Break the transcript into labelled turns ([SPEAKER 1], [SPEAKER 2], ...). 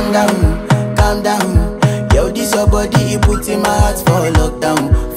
[SPEAKER 1] calm down, calm down. Yo, this your body, it puts in my heart for lockdown,